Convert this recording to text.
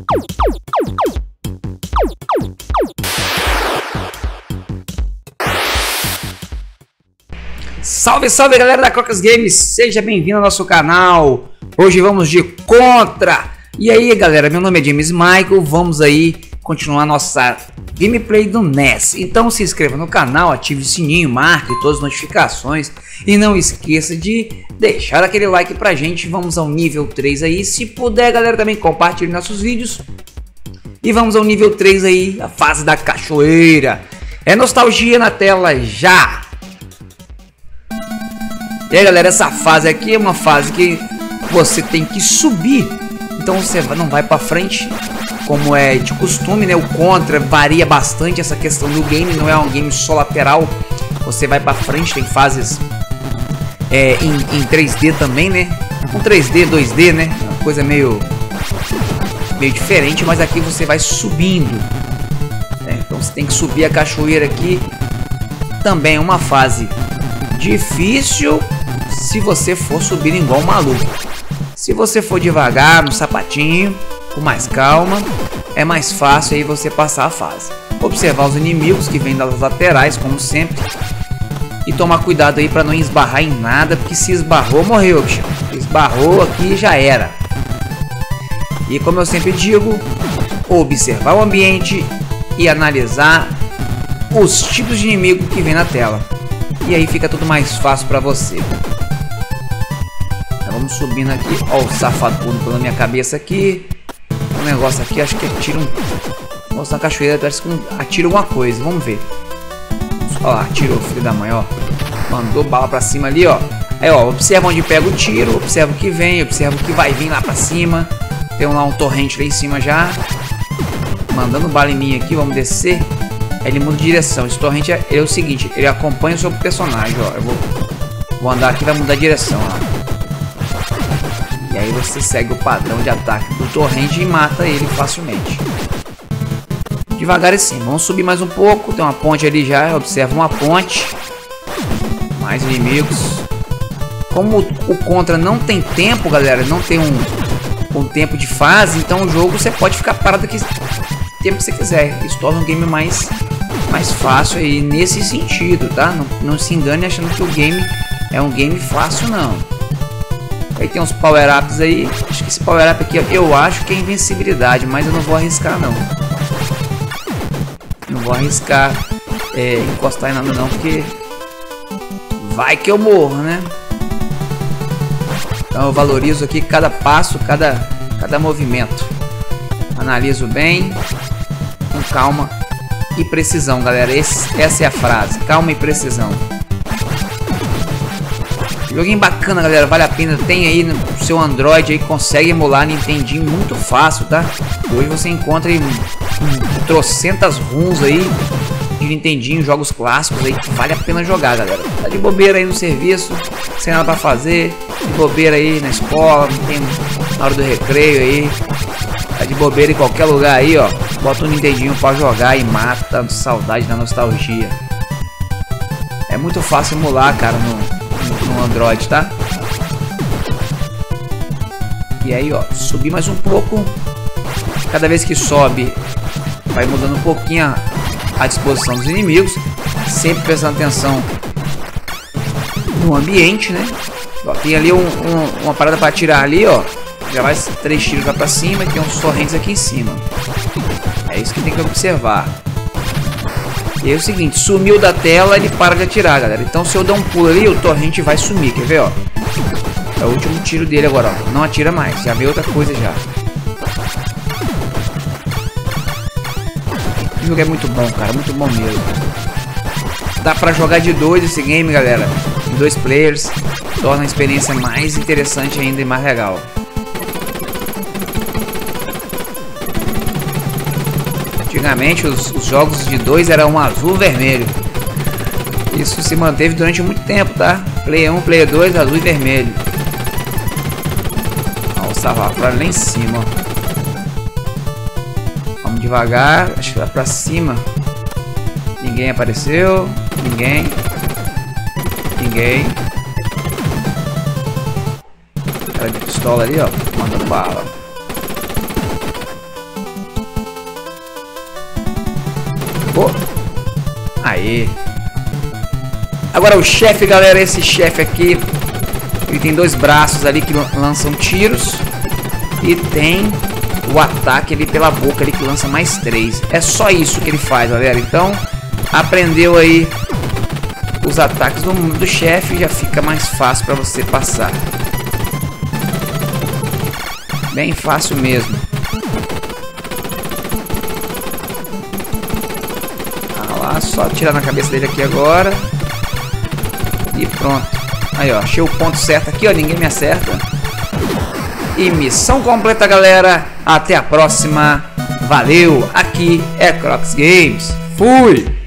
Salve, salve galera da Crocas Games, seja bem-vindo ao nosso canal. Hoje vamos de Contra. E aí galera, meu nome é James Michael, vamos aí continuar nossa gameplay do NES. Então se inscreva no canal, ative o sininho, marque todas as notificações e não esqueça de deixar aquele like pra gente. Vamos ao nível 3 aí, se puder galera também compartilhe nossos vídeos. E vamos ao nível 3 aí, a fase da cachoeira. É nostalgia na tela já. E aí galera, essa fase aqui é uma fase que você tem que subir. Então você não vai para frente como é de costume, né? O Contra varia bastante essa questão do game, não é um game só lateral. Você vai para frente, tem fases em 3D também, né? Um 3D, 2D, né? Uma coisa meio diferente, mas aqui você vai subindo. Então você tem que subir a cachoeira aqui. Também é uma fase difícil se você for subir igual um maluco. Se você for devagar, no sapatinho, com mais calma, é mais fácil aí você passar a fase. Observar os inimigos que vêm das laterais, como sempre, e tomar cuidado aí para não esbarrar em nada, porque se esbarrou, morreu, bicho. Esbarrou aqui, já era. E como eu sempre digo, observar o ambiente e analisar os tipos de inimigo que vem na tela. E aí fica tudo mais fácil para você. Vamos subindo aqui, ó, o safado pulando pela minha cabeça aqui. O negócio aqui, acho que atira um... Nossa, na cachoeira parece que atira alguma coisa, vamos ver. Ó, atirou o filho da mãe, ó. Mandou bala pra cima ali, ó. Aí, ó, observa onde pega o tiro, observa o que vem, observa o que vai vir lá pra cima. Tem lá um torrente lá em cima já. Mandando bala em mim aqui, vamos descer. Aí ele muda de direção. Esse torrente é o seguinte, ele acompanha o seu personagem, ó. Eu vou andar aqui, vai mudar de direção, ó. E aí você segue o padrão de ataque do torrente e mata ele facilmente. Devagar assim, vamos subir mais um pouco. Tem uma ponte ali já, observa uma ponte. Mais inimigos. Como o Contra não tem tempo, galera, não tem um tempo de fase, então o jogo você pode ficar parado aqui o tempo que você quiser. Isso torna um game mais fácil aí nesse sentido, tá? Não se engane achando que o game é um game fácil, não. Aí tem uns power-ups aí. Acho que esse power-up aqui eu acho que é invencibilidade, mas eu não vou arriscar não. Não vou arriscar encostar em nada não, porque vai que eu morro, né? Então eu valorizo aqui cada passo, cada movimento. Analiso bem, com calma e precisão, galera. Essa é a frase, calma e precisão. Joguinho bacana, galera, vale a pena. Tem aí no seu Android aí, consegue emular Nintendinho muito fácil, tá? Hoje você encontra aí trocentas runs aí de Nintendinho, jogos clássicos aí que vale a pena jogar, galera. Tá de bobeira aí no serviço, sem nada pra fazer, de bobeira aí na escola, não tem na hora do recreio aí. Tá de bobeira em qualquer lugar aí, ó. Bota o Nintendinho pra jogar e mata de saudade da nostalgia. É muito fácil emular, cara, no Android, tá? E aí, ó, subir mais um pouco. Cada vez que sobe, vai mudando um pouquinho a disposição dos inimigos, sempre prestando atenção no ambiente, né? Ó, tem ali uma parada para atirar ali, ó. Já vai 3 tiros lá para cima e tem uns torrentes aqui em cima. É isso que tem que observar. E aí é o seguinte, sumiu da tela, ele para de atirar, galera. Então se eu der um pulo ali, o torrente vai sumir, quer ver, ó? É o último tiro dele agora, ó. Não atira mais, já vê outra coisa já. O jogo é muito bom, cara, muito bom mesmo. Dá pra jogar de 2 esse game, galera. Em 2 players, torna a experiência mais interessante ainda e mais legal. Antigamente os jogos de 2 eram azul e vermelho. Isso se manteve durante muito tempo, tá? Player 1, Player 2, azul e vermelho. Ó, o salva-fora lá em cima. Vamos devagar, acho que lá pra cima. Ninguém apareceu. Ninguém. Cara de pistola ali, ó, mandando bala. Aí. Agora o chefe, galera, esse chefe aqui, ele tem 2 braços ali que lançam tiros. E tem o ataque ali pela boca ali que lança mais 3. É só isso que ele faz, galera. Então, aprendeu aí os ataques do chefe, já fica mais fácil para você passar. Bem fácil mesmo. Ah lá, só atirar na cabeça dele aqui agora. E pronto. Aí, ó, achei o ponto certo aqui, ó, ninguém me acerta. E missão completa, galera. Até a próxima. Valeu. Aqui é Crocs Games. Fui.